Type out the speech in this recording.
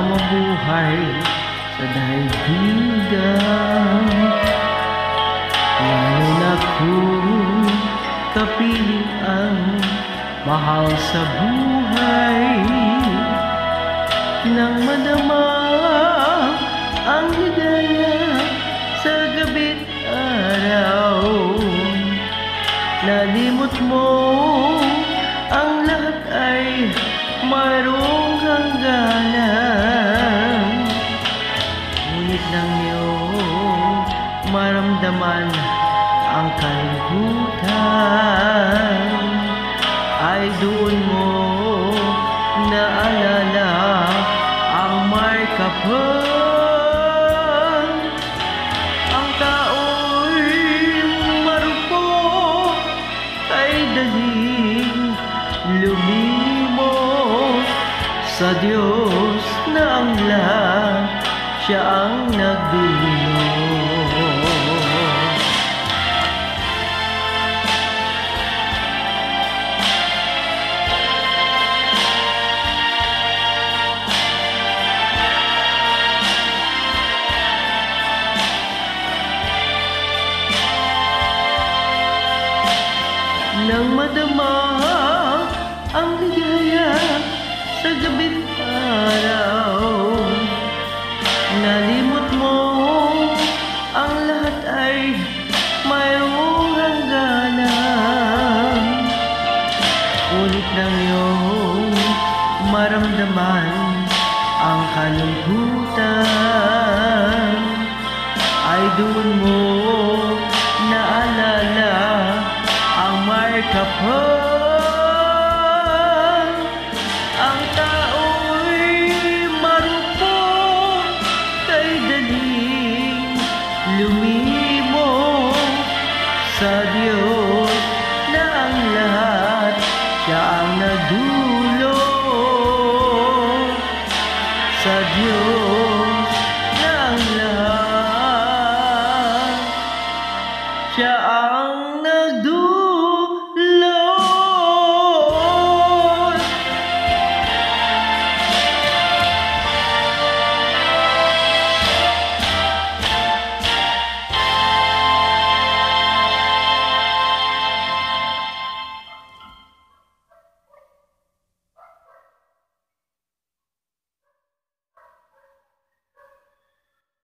mabuhay sa daigdigan, lalo na kung kapiling ang mahal sa buhay. Nang madama ang ligaya sa gabi't araw, nalimot mo ang lahat ay mayroong hangganan. Ngunit nang iyong maramdaman ang kalungkutan, ay doon mo naalala ang may kapal. Ang tao'y marupok ay daling lumimos sa Diyos na ang lahat, siya ang nagdulot. Nang madama ang ligaya sa gabi't araw, nalimot mo ang lahat ay mayroong hangganan. Ngunit nang iyong maramdaman ang kalungkutan, ay doon mo naalala ang may kapal. Ang tao'y marupok kay daling lumimos sa Diyos na ang lahat, siya ang nagdulot sa Diyos.